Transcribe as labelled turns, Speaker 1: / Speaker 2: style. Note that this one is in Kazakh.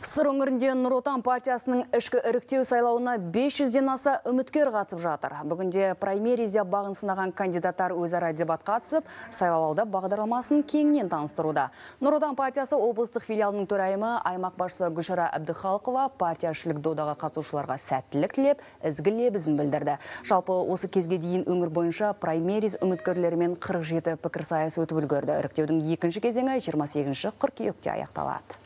Speaker 1: Сыр өңірінде Нұр Отан партиясының ішкі іріктеу сайлауына 500-ден аса үміткер қатысып жатыр. Бүгінде праймеризде бағын сынаған кандидаттар өзара дебатқа түсіп, сайлауалды бағдарламасын кеңінен таныстыруда. Нұр Отан партиясы облыстық филиалының төрайымы аймақ басшысы Гүлшара Әбдіхалықова партияшілік додаға қатысушыларға сәттілік тілеп, ізгі лебізін білдірді. Жалпы осы кезге дейін өңір бойынша праймериз үміткерлерімен 47 пікірсайыс өтіп үлгерді. Іріктеудің екінші кезеңі 28 қыркүйекте аяқталады.